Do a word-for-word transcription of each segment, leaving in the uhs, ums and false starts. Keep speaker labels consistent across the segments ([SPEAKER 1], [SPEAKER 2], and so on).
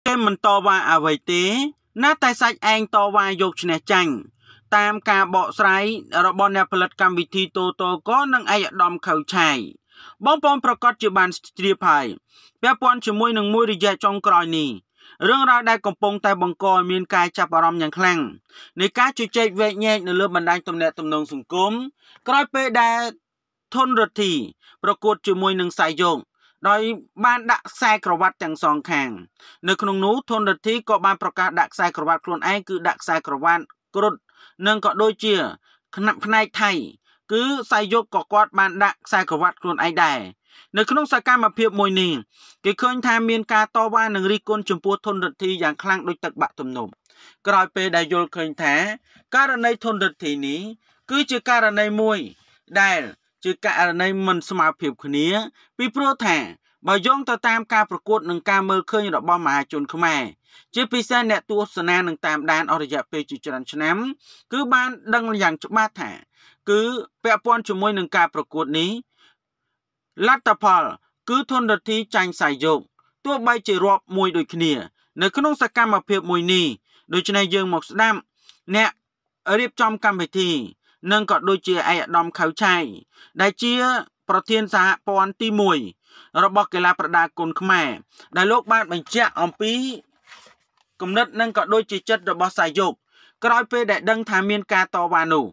[SPEAKER 1] mình to và à vậy tí nát tay sạch anh to và dục nè chanh tam ca bọ sái robot nè phật cam vị thi tô tô có năng ai đom khẩu chài bom bomประกอบជាបានស្ទ្រាបហើយពាក់ព័ន្ធជាមួយនឹងមួយរយៈចុងក្រោយនេះរឿងរ៉ាវដែលកំពុងតែបង្កឲ្យមានការចាប់អារម្មណ៍យ៉ាងខ្លាំងនៃការជជែកវែកញែកនៅលើបណ្ដាញទំនាក់ទំនងសង្គមក្រោយពេលដែលធនរដ្ឋីប្រកួតជាមួយនឹងសាយយកដោយបានដាក់ខ្សែក្រវ៉ាត់ទាំងសងខាងនៅក្នុងនោះធនរដ្ឋីក៏បានប្រកាសដាក់ខ្សែក្រវ៉ាត់ខ្លួនឯងគឺដាក់ខ្សែក្រវ៉ាត់គ្រុឌនិងក៏ដូចជាផ្នែកថៃគឺសាយយកក៏គាត់បានដាក់ខ្សែក្រវ៉ាត់ខ្លួនឯងដែរនៅក្នុងសកម្មភាពមួយនេះគេឃើញថាមានការតវ៉ានិងរិះគន់ចំពោះធនរដ្ឋីយ៉ាងខ្លាំងដូចទឹកបាក់ទំនប់ក្រោយពេលដែលយល់ឃើញថាករណីធនរដ្ឋីនេះគឺជាករណីមួយដែលជាករណីមិនស្មើភាពគ្នាពីព្រោះថាបើយោងទៅតាមការប្រកួតនិងការមើលឃើញរបស់មហាជនខ្មែរជាពិសេសអ្នកទស្សនានឹងតាមដានអស់រយៈពេលជាច្រើនឆ្នាំគឺបានដឹងយ៉ាងច្បាស់ថាគឺពាក់ព័ន្ធជាមួយនឹងការប្រកួតនេះលទ្ធផលគឺធនរដ្ឋីចាញ់សាយយកទោះបីជារាប់មួយដូចគ្នានៅក្នុងសកម្មភាពមួយនេះដូច្នេះយើងមកស្ដាប់អ្នករៀបចំកម្មវិធីនិងក៏ដូចជាឯកឧត្តមខៅឆៃដែលជាប្រធានសហព័ន្ធទីមួយរបស់កីឡាប្រដាល់គុណខ្មែរដែលលោកបានបញ្ជាក់អំពីគំនិតនិងក៏ដូចជាចិត្តរបស់សាយយកក្រោយពេលដែលដឹងថាមានការតវ៉ានោះ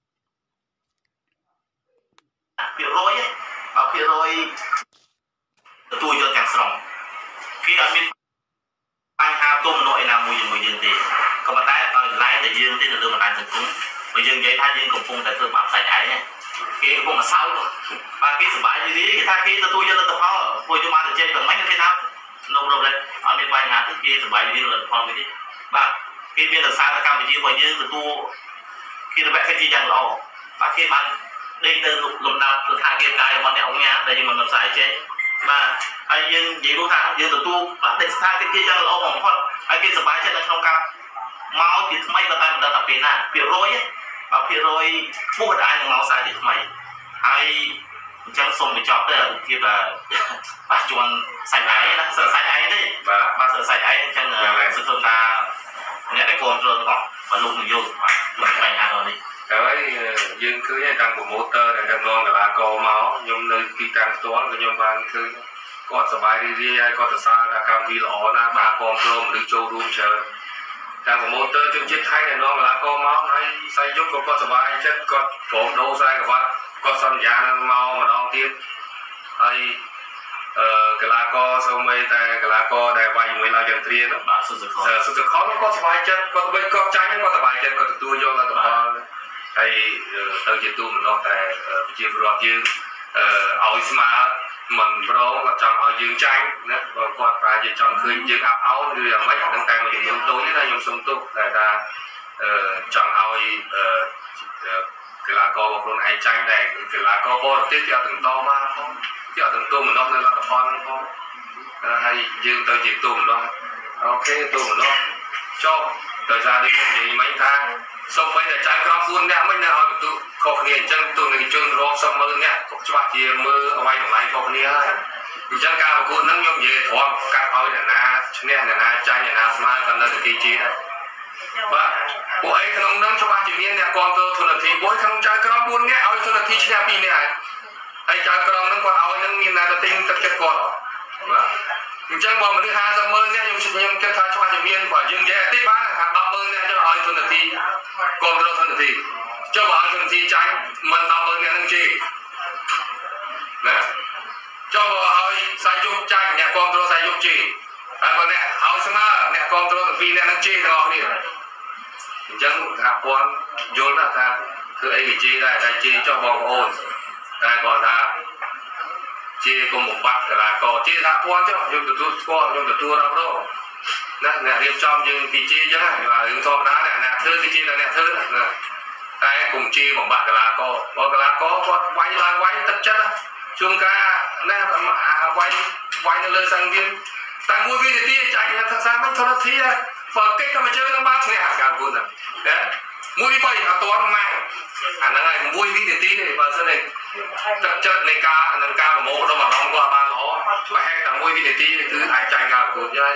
[SPEAKER 2] ភាគរយបើភាគរយទទួលយកទាំងស្រុងគេអត់មានបញ្ហាទុំនោះឯណាមួយជាមួយយើងទេក៏ប៉ុន្តែដោយឡែកតែយើងទេនៅលើបណ្ដាញសង្គមបើយើងនិយាយថាយើងកំពុងតែធ្វើបាបសាច់ឯងគេកំពុងតែសើចបាទគេសប្បាយរីករាយគេថាគេទទួលយកលទ្ធផលពួកយើងបានទៅជែកហ្នឹងគេថានៅរកលេអត់មានបញ្ហាទេគេសប្បាយរីករាយលទ្ធផលគេទេបាទគេមានរសារកម្មវិធីរបស់យើងទទួលគេរកកិច្ចយ៉ាងល្អបាទគេបានដេកទៅលំដាប់ទៅថាគេកាយរបស់អ្នកអង្គការដែលយើងមិនមិនផ្សាយចេញបាទហើយយើងនិយាយថាយើងទទួលបាទដេកស្ថានភាពយ៉ាងល្អបំផុតហើយគេសប្បាយចិត្តនៅក្នុងការមកជាថ្មីក៏តែមិនដឹងថាពេលណាភាគរយបើភាគរយពុះអាចនឹងមកសាយជាថ្មីហើយអញ្ចឹងសូមបញ្ចប់ទៅភាពបាទជន់សាច់ឯងណាសាច់ឯងទេបាទបាទសាច់ឯងអញ្ចឹងសង្ឃឹមថាអ្នកដែលគ្រប់គ្រងទាំងអស់បើលោកនយោបាយមិនបញ្ហាដល់នេះ
[SPEAKER 3] ហើយយើងឃើញតាំងប្រម៉ូទ័រដែលដឹកនាំកីឡាករមកខ្ញុំនៅទីតាំងផ្ទាល់ខ្ញុំបានឃើញគាត់សប្បាយរីករាយហើយគាត់សរសើរថាកម្មវិធីល្អណាស់បាទគ្រប់គ្រងមនុស្សចូលរួមច្រើនតាំងប្រម៉ូទ័រជនជាតិថៃដែលនាំកីឡាករមកហើយសាយយកក៏គាត់សប្បាយចិត្តគាត់ព្រមដូរខ្សែក្រវ៉ាត់គាត់សន្យានឹងមកម្ដងទៀតហើយអឺកីឡាករសូម្បីតែកីឡាករដែលវាយជាមួយឡាវចន្ទ្រានោះបាទសុសុខសុសុខនោះគាត់សប្បាយចិត្តគាត់វិញគាត់ចាញ់គាត់សប្បាយចិត្តគាត់ទទួលយកលទ្ធផលហើយទៅជាទូមនោះតែប្រជាពលរដ្ឋយើងអឺឲ្យស្មើមិនប្រងគាត់ចង់ឲ្យយើងចាញ់ណាបើគាត់ប្រហែលជាចង់ឃើញយើងអាប់អោនឬយ៉ាងម៉េចអានឹងតែមួយចំនួនតូចទេណាខ្ញុំសុំទោសតែថាអឺចង់ឲ្យកីឡាកររបស់ខ្លួនឯងចាញ់តែកីឡាករបរទេសគេអត់ទាំងតមកផងគេអត់ទាំងទូមនោះនៅលទ្ធផលហ្នឹងផងហើយយើងទៅជាទូមនោះអូខេទូមនោះចុះដោយសារដូចខ្ញុំនិយាយមិញថាសូម្បីតែចៅក្រមបួននាក់មិញនៅឲ្យបន្ទុកខុសគ្នាអញ្ចឹងទូនឹងជនរាប់សិបម៉ឺននាក់ច្បាស់ជាមើលអ្វីតម្លៃខុសគ្នាហើយអញ្ចឹងការប្រកួតហ្នឹងខ្ញុំនិយាយត្រង់កាត់ឲ្យអ្នកណាឈ្នះអ្នកណាចាញ់អ្នកណាស្មើក៏នៅទីជាដែរបាទពួកឯងក្នុងហ្នឹងច្បាស់ជាមានអ្នកគ្រប់គ្រងធនធានមួយក្នុងចៅក្រមបួននាក់ឲ្យធនធានឈ្នះពីរនាក់ហើយចៅក្រមហ្នឹងគាត់ឲ្យហ្នឹងមានណាទៅទិញទឹកចិត្តគាត់បាទអញ្ចឹងបើមនុស្សហាសិបម៉ឺននាក់ខ្ញុំខ្ញុំគិតថាច្បាស់ជាមានបើយើងនិយាយតិចបានថាដប់ម៉ឺននាក់ចុះឲ្យធនធានគ្រប់គ្រងធនធានចុះបើឲ្យធនធានចាញ់មិនដប់ម៉ឺននាក់ហ្នឹងជេរណាចុះបើឲ្យសាយយកចាញ់អ្នកគ្រប់គ្រងសាយយកជេរហើយបើអ្នកឲ្យស្មើអ្នកគ្រប់គ្រងទាំងពីរអ្នកហ្នឹងជេរទាំងអស់គ្នាអញ្ចឹងថាព័ន្ធយល់ណាថាគឺអីគេជេរដែរតែជេរចុះបងប្អូនតែគាត់ថាជាគុំបំបត្តិកីឡាករជាថាព័ន្ធចុះខ្ញុំទទួលស្គាល់ខ្ញុំទទួលរាប់រងណាអ្នករៀបចំយើងទីជាអញ្ចឹងហើយរឿងធម្មតាអ្នកអ្នកធ្វើទីជាអ្នកធ្វើណាតែគុំជាបំបត្តិកីឡាករបើកីឡាករគាត់វាយឡើងវាយទឹកចិត្តជួនកាលណាវាយវាយនៅលើសង្វៀនតែមួយវិនាទីចាញ់ថាសាមិនធនធានបើកិច្ចក៏មកជើងនឹងបានឈ្នះការប្រកួតហ្នឹងណាមួយពី3អត់ទាន់ម៉ាំងអាហ្នឹងហើយមួយវិនាទីទេបើសិនទេទឹកចិត្តនៃការនៃការប្រមូលរបស់អារម្មណ៍គាត់បានល្អប្រហែលតែមួយវិនាទីគឺអាចចាញ់ការប្រកួតហើយ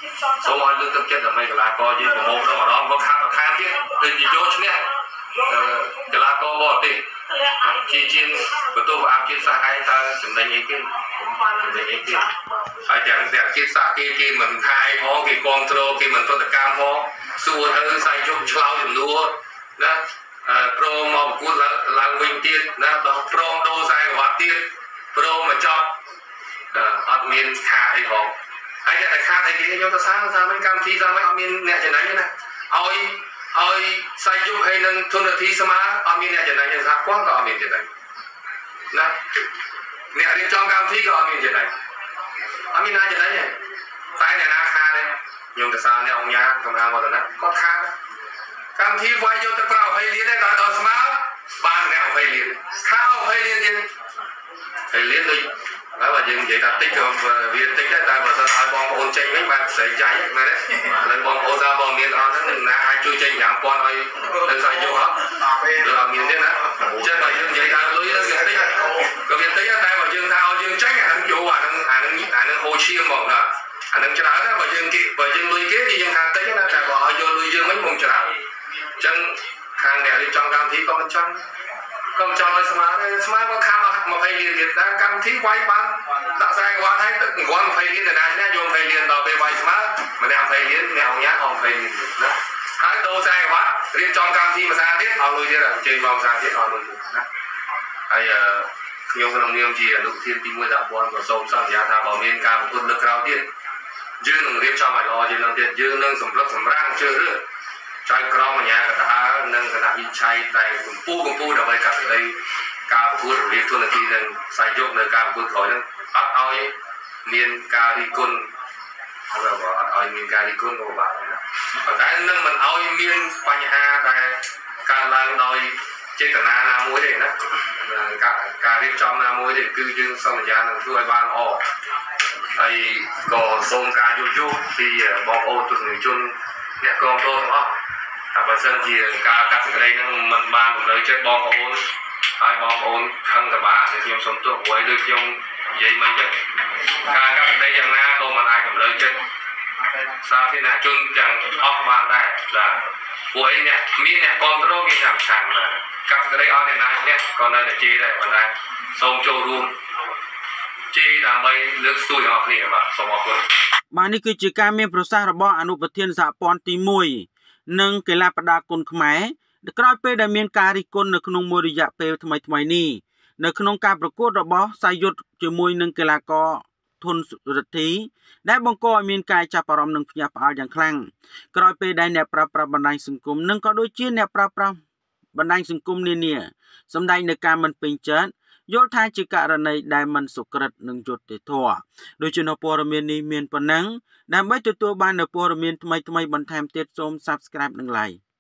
[SPEAKER 3] số mọi lương tâm chất là mấy cái lá co chứ một hôm đó mà đó có khác có khác chứ đừng gì vô chứ nè cái lá co bỏ đi chi chiên của tôi áp chiên xa hai ta chúng ta như cái chúng ta như cái phải chẳng đẹp chiên xa kia kia mình khai phó cái control kia mình có thể cam phó xua thứ sai chút chlau dùm đua đó pro một cú là là nguyên tiên đó pro đô sai của bạn tiên pro mà cho ở miền khai phó ai cái khai này kia chúng ta sáng ra mấy cam thi ra mấy ở miền nè trên đấy như này ôi ôi sai chút hay nên thôn được thi sama ở miền nè trên đấy như sao quá ở miền trên đấy nè nè đi trong cam thi ở miền trên đấy ở miền nào trên đấy nhỉ tay này na khai đây nhưng tại sao nè ông nhà không ai vào đó có khai cam thi quay vô tới vào hay liên đấy là đòi sama ban nè hay liên khao hay liên chứ hay liên đi đó là dừng vậy ta tích cho viên tích đấy ta mà sao ai bom ôn tranh mấy bạn xảy cháy mà đấy lên bom ôn ra bom miền đó nó đừng na ai chui tranh giảm con ơi đừng sai vô hết được ở miền thế này chứ mà dừng vậy ta lưới nó viên tích còn viên tích đây mà dừng thao dừng tránh à nó chủ à nó à nó à nó hồ chiêm một nè à nó cho đó mà dừng kị và dừng lưới kế thì dừng hàng tích nó là bỏ vô lưới dừng mấy mùng chả chân hàng này đi trong cam thí có bên trong còn cho nó smart smart có khao mà phải liền việt nam cam thí quay bán tạo ra quá thấy tức quá phải liền là này nhá dùng phải liền vào về quay smart mà đem phải liền mèo nhá không phải liền đó hai đồ sai quá riêng trong cam thí mà ra tiếp họ nuôi thế là chơi mong ra tiếp họ nuôi đó hay nhiều cái đồng niệm gì là lúc thiên tìm mua đạo quan của sông sang giá thà bảo miền cam quân lực cao tiền dư nâng riêng cho mày lo dư nâng tiền dư nâng sầm rất sầm rang chưa được trái crom mà nhà cái ta nâng cái nào bị cháy tại cùng pu cùng pu đâu vậy cả đây ca của tôi riêng thôi là khi nâng sai chốt nơi ca của tôi thổi nâng ắt oi miền ca đi côn hay là bảo ắt oi miền ca đi côn của bạn và cái nâng mình oi miền panh ha đây ca lang đòi chết cả na na muối đấy đó ca ca riêng trong na muối thì cứ dương xong rồi ra nâng tôi ban o đây có sông ca du du thì bom ô tôi người chun nè con tôi đúng không à và sân gì ca ca từ đây nó mình ban một nơi chết bom ôn hai bom ôn thân cả ba thì dùng sống tôi quay được dùng vậy mình chứ ca ca từ đây chẳng na cô mà ai cầm nơi chết sao thế nào chung chẳng ốc ban này là quay nè mi nè con tôi mi làm chẳng là ca từ đây ở đây này nhé còn đây là chi đây còn đây sông châu luôn chi là mấy nước xuôi họ thì mà sông họ luôn
[SPEAKER 1] màនេះគឺជាការមានប្រសាសន៍របស់អនុប្រធានសហព័ន្ធទីមួយនិងកីឡាប្រដាល់គុនខ្មែរក្រោយពេលដែលមានការរិះគន់នៅក្នុងមួយរយៈពេលថ្មីថ្មីនេះនៅក្នុងការប្រកួតរបស់សាយុទ្ធជាមួយនឹងកីឡាករធុនរិទ្ធីដែលបង្កឲ្យមានការចាប់អារម្មណ៍និងភ្ញាក់ផ្អើលយ៉ាងខ្លាំងក្រោយពេលដែលអ្នកប្រើប្រាស់បណ្ដាញសង្គមនិងក៏ដូចជាអ្នកប្រើប្រាស់បណ្ដាញសង្គមនានាសម្ដែងនៅការមិនពេញចិត្តយល់ថាជាករណីដែលមិនសុក្រិតនិងយុត្តិធម៌ដូច្នេះព័ត៌មាននេះមានប៉ុណ្ណឹងដើម្បីទទួលបាននូវព័ត៌មានថ្មីៗបន្ថែមទៀតសូម Subscribe និង Like